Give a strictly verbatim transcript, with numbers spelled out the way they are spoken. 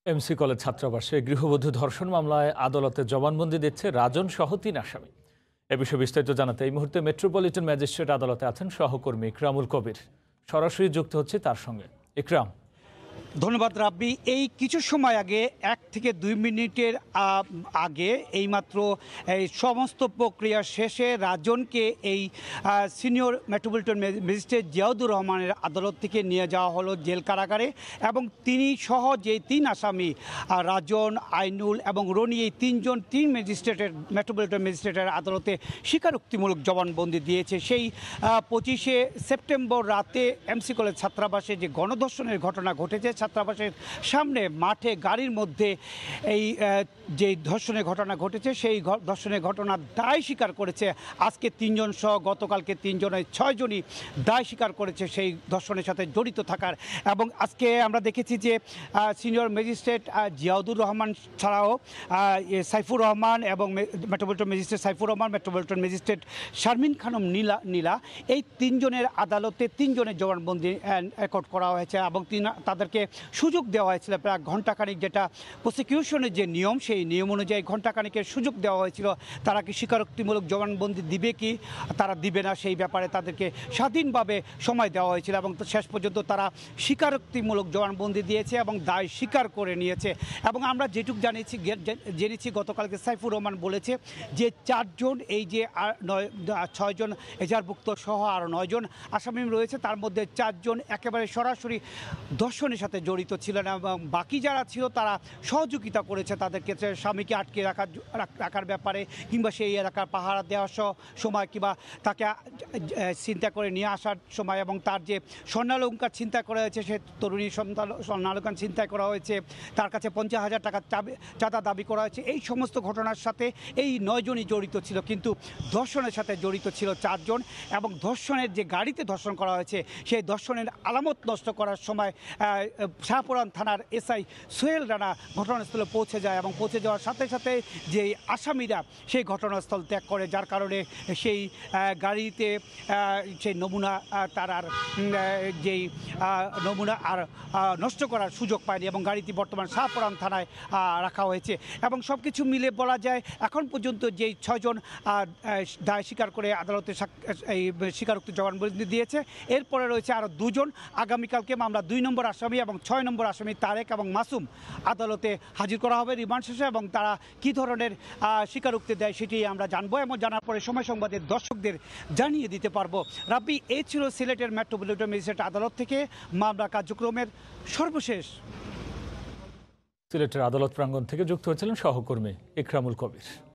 MC college ছাত্রাবাসে গৃহবধূ ধর্ষণ মামলায় আদালতে জবানবন্দি দিচ্ছে রাজন সহ তিন আসামি। এ বিষয়ে বিস্তারিত জানাতে এই মুহূর্তে মেট্রোপলিটন ম্যাজিস্ট্রেট আদালতে আছেন সহকর্মী ইকরামুল কবির। সরাসরি যুক্ত হচ্ছে তার সঙ্গে। ইকরাম, ধন্যবাদ রাব্বি। এই কিছু সময় আগে এক থেকে দুই মিনিটের আগে এইমাত্র এই সমস্ত প্রক্রিয়া শেষে রাজনকে এই সিনিয়র মেট্রোপলিটন ম্যাজিস্ট্রেট জিয়াউদুর রহমানের আদালত থেকে নিয়ে যাওয়া হলো জেল কারাগারে এবং তিনি সহ যে তিন আসামি রাজন, আইনুল এবং রনি, এই তিনজন তিন ম্যাজিস্ট্রেটের মেট্রোপলিটন ম্যাজিস্ট্রেটের আদালতে স্বীকারোক্তিমূলক জবানবন্দি দিয়েছে। সেই পঁচিশে সেপ্টেম্বর রাতে এমসি কলেজ ছাত্রাবাসে যে গণধর্ষণের ঘটনা ঘটেছে, ছাত্রাবাসের সামনে মাঠে গাড়ির মধ্যে এই যে ধর্ষণের ঘটনা ঘটেছে, সেই ধর্ষণের ঘটনার দায় স্বীকার করেছে আজকে তিনজন সহ গতকালকে তিনজনের ছয়জনই দায় স্বীকার করেছে সেই ধর্ষণের সাথে জড়িত থাকার। এবং আজকে আমরা দেখেছি যে সিনিয়র ম্যাজিস্ট্রেট জিয়াউদুর রহমান ছাড়াও সাইফুর রহমান এবং metropolitan magistrate Saifur Rahman, metropolitan magistrate Sharmin Khanam Nila Nila এই তিনজনের আদালতে তিনজনের জবানবন্দি রেকর্ড করা হয়েছে এবং তাদেরকে সুযোগ দেওয়া হয়েছিল প্রায় ঘণ্টাখানিক, যেটা প্রসিকিউশনের যে নিয়ম সেই নিয়ম অনুযায়ী ঘণ্টাখানিকের সুযোগ দেওয়া হয়েছিল। তারা কি স্বীকারোক্তিমূলক জবানবন্দি দিবে কি তারা দিবে না সেই ব্যাপারে তাদেরকে স্বাধীনভাবে সময় দেওয়া হয়েছিল এবং শেষ পর্যন্ত তারা স্বীকারোক্তিমূলক জবানবন্দি দিয়েছে এবং দায় স্বীকার করে নিয়েছে। এবং আমরা যেটুকু জানিয়েছি জেনেছি গতকালকে সাইফুর রহমান বলেছে যে চারজন এই যে নয় ছয়জন এজাহারভুক্ত সহ আরও নয়জন আসামি রয়েছে, তার মধ্যে চারজন একেবারে সরাসরি ধর্ষণের সাথে জড়িত ছিলেন এবং বাকি যারা ছিল তারা সহযোগিতা করেছে তাদের ক্ষেত্রে, স্বামীকে আটকে রাখার রাখার ব্যাপারে কিংবা সেই এলাকার পাহারা দেওয়ার সময় কিংবা তাকে চিন্তা করে নিয়ে আসার সময় এবং তার যে স্বর্ণালঙ্কার চিন্তা করা হয়েছে, সে তরুণী স্বর্ণালঙ্কার চিন্তা করা হয়েছে, তার কাছে পঞ্চাশ হাজার টাকা চাঁদা দাবি করা হয়েছে। এই সমস্ত ঘটনার সাথে এই নয়জনই জড়িত ছিল, কিন্তু ধর্ষণের সাথে জড়িত ছিল চারজন এবং ধর্ষণের যে গাড়িতে ধর্ষণ করা হয়েছে সেই ধর্ষণের আলামত নষ্ট করার সময় শাহপুরান থানার এসআই সোহেল রানা ঘটনাস্থলে পৌঁছে যায় এবং পৌঁছে যাওয়ার সাথে সাথে যে আসামিরা সেই ঘটনাস্থল ত্যাগ করে, যার কারণে সেই গাড়িতে সেই নমুনা তার আর যেই নমুনা আর নষ্ট করার সুযোগ পায়নি এবং গাড়িটি বর্তমান শাহপুরান থানায় রাখা হয়েছে। এবং সব কিছু মিলে বলা যায় এখন পর্যন্ত যেই ছয়জন দায় স্বীকার করে আদালতে এই স্বীকারোক্তি জবানবন্দি দিয়েছে, এরপরে রয়েছে আরও দুজন। আগামীকালকে মামলা দুই নম্বর আসামি এবং ছয় নম্বর আসামি তারেক এবং মাসুম আদালতে হাজির করা হবে রিমান্ড শেষে এবং তারা কী ধরনের স্বীকারোক্তি দেয় সেটি আমরা জানবো এবং জানার পরে সময় সংবাদের দর্শকদের জানিয়ে দিতে পারবো। রাব্বি, এই ছিল সিলেটের মেট্রোপলিটন ম্যাজিস্ট্রেট আদালত থেকে মামলা কার্যক্রমের সর্বশেষ। সিলেটের আদালত প্রাঙ্গণ থেকে যুক্ত হয়েছিলেন সহকর্মী ইকরামুল কবির।